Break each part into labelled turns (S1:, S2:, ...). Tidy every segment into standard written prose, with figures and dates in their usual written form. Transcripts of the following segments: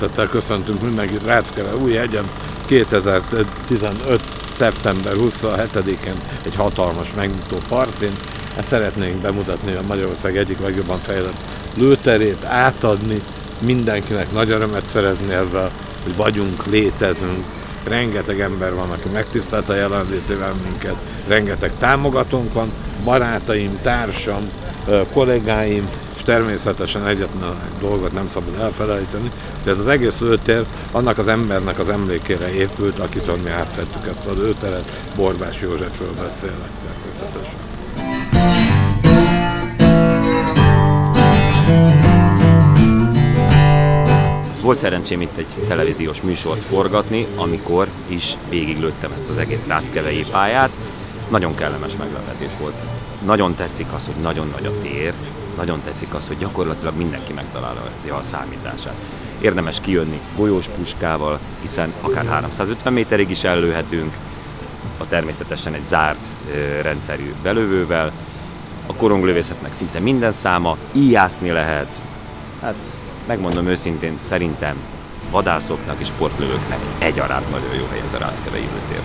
S1: szeretettel köszöntünk mindenkit Ráckeve Újhegyen 2015. szeptember 27-én egy hatalmas megnyitó partén. Ezt szeretnénk bemutatni a Magyarország egyik legjobban fejlett lőterét, átadni, mindenkinek nagy örömet szerezni ezzel, hogy vagyunk, létezünk. Rengeteg ember van, aki megtisztelt a jelenlétével minket, rengeteg támogatónk van, barátaim, társam, kollégáim, és természetesen egyetlen dolgot nem szabad elfelejteni, de ez az egész lőtér annak az embernek az emlékére épült, akitől mi átvettük ezt a lőteret. Borbás Józsefről beszélek természetesen.
S2: Volt szerencsém itt egy televíziós műsort forgatni, amikor is végiglőttem ezt az egész ráckevei pályát. Nagyon kellemes meglepetés volt. Nagyon tetszik az, hogy nagyon nagy a tér, nagyon tetszik az, hogy gyakorlatilag mindenki megtalálja a számítását. Érdemes kijönni golyós puskával, hiszen akár 350 méterig is ellőhetünk, természetesen egy zárt rendszerű belövővel. A koronglövészetnek szinte minden száma, íjászni lehet. Hát, megmondom őszintén, szerintem vadászoknak és sportlövőknek egyaránt nagyon jó hely ez a ráckevei lőtér.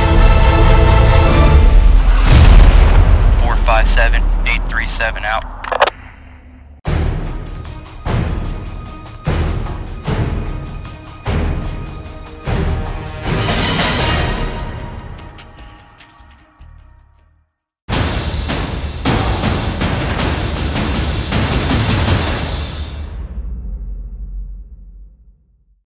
S3: Four, 5, 7, 8, 3, 7 out.